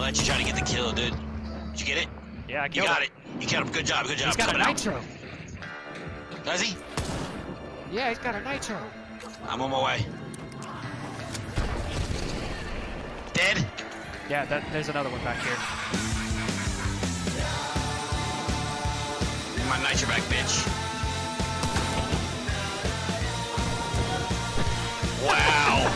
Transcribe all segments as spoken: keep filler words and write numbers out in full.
let you try to get the kill, dude. Did you get it? Yeah, I You got him. it. You killed him. Good job. Good job. He's got Coming a out. nitro. Does he? Yeah, he's got a nitro. I'm on my way. Dead? Yeah, that, there's another one back here. Give my nitro back, bitch. Wow.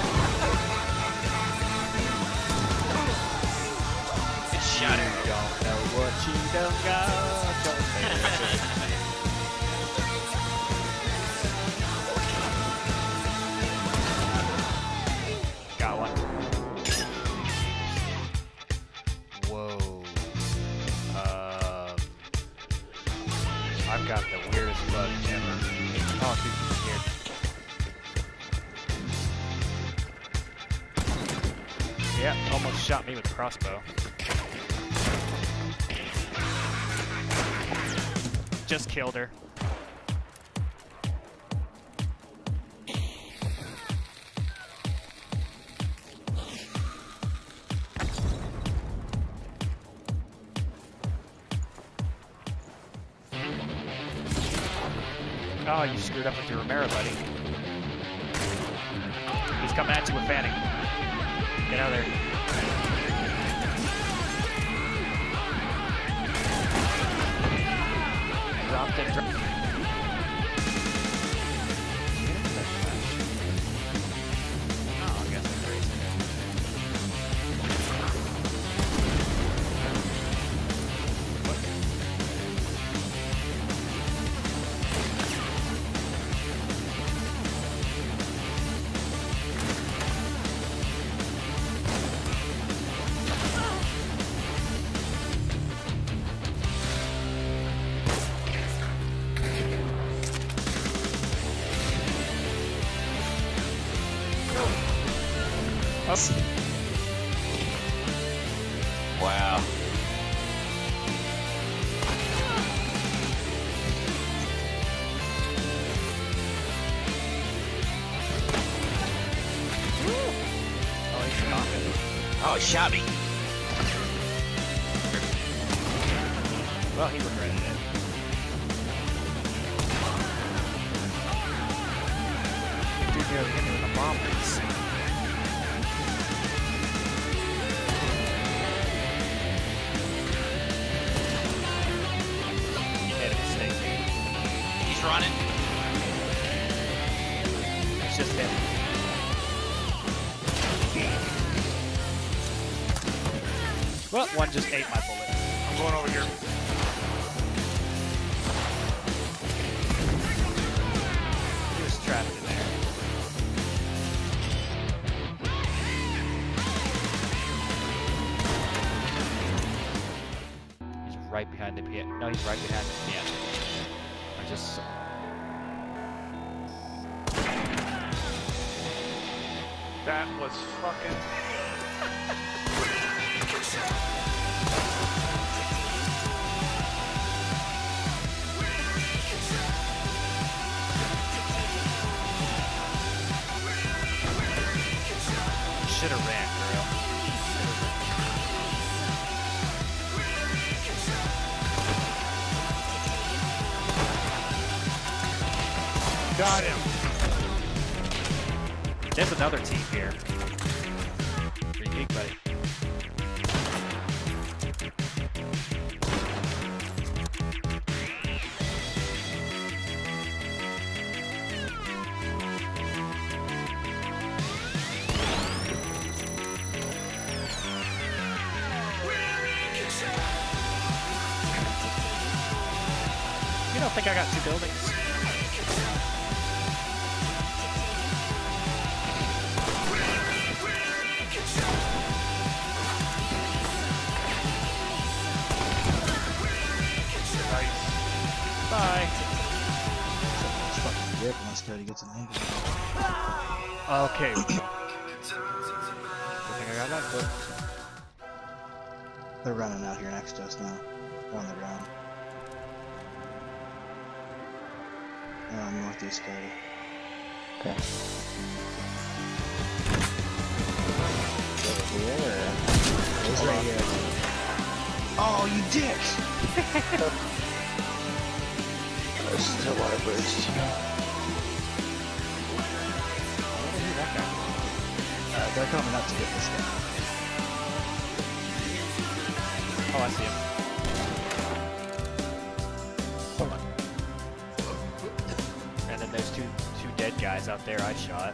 Good shot. Don't know what you done got. Don't got one. Whoa. Um, I've got the weirdest bug ever. Oh, dude, he's scared. Yeah, almost shot me with a crossbow. Just killed her. Oh, you screwed up with your Romero, buddy. He's coming at you with Fanning. Get out of there. Dropped it. Dropped. Oh, I guess I'm crazy. Oops. Wow. Oh, he's knocking. Oh, he shot me. Well, he regretted it. Dude nearly hit me with a bomb piece. He's running. It's just him. Well, one just ate my bullet. I'm going over here. He was trapped in there. He's right behind the piano. No, he's right behind the piano. I just saw. That was fucking... Should have ran, girl. Got him. There's another team here. Pretty big, buddy. You don't think I got two buildings? Bye. It's fucking rip unless Cody gets a negative. Okay. Good thing I got that book. They're running out here next to us now. They're on the ground. They're on northeast, Cody. Okay. Over here. He's right here. Oh, you dick! There's still a lot of birds. Uh, they're coming up to get this guy. Oh, I see him. Hold on. And then there's two two dead guys out there I shot.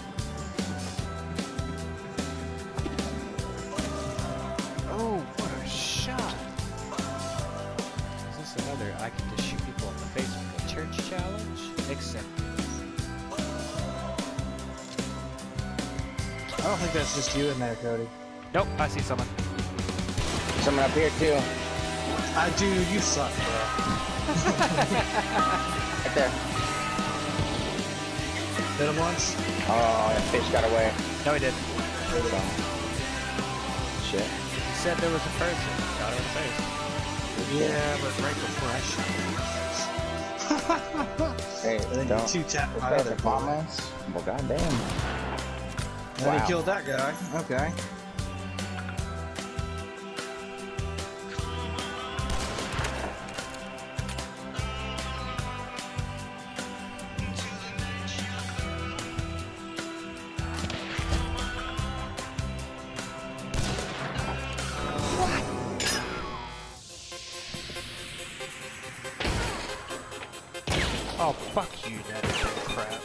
Oh, what a shot! Is this another I can just shoot people in the face with a church challenge? Accepted. I don't think that's just you in there, Cody. Nope, I see someone. Someone up here too. Ah, dude, you suck, bro. Right there. Hit him once? Oh, that fish got away. No, he didn't. So. Shit. He said there was a person. Shot her in the face. Yeah, but right before I shot you. Hey, And then don't. you two-tap This my guy's other a boy. bomb. Well, goddamn. And Wow. he killed that guy. Okay. Oh, fuck you, that is crap.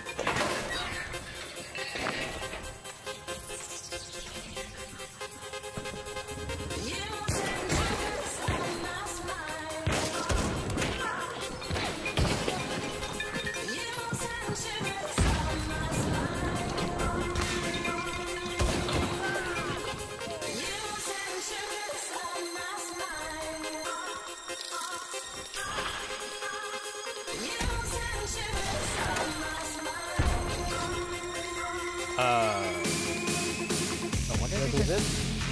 Uh, I wonder if this.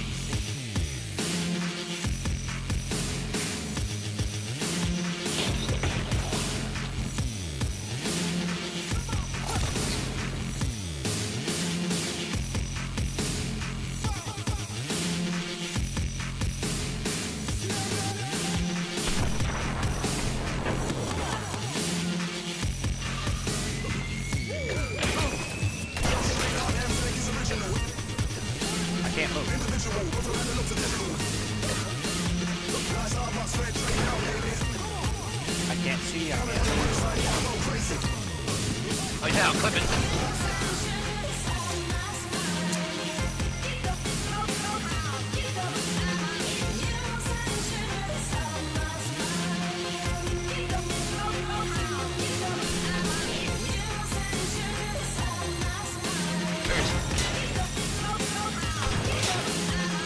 I can't move. I can't see. I can't. Oh yeah, clip it.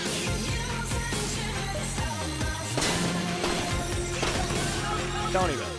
Don't even.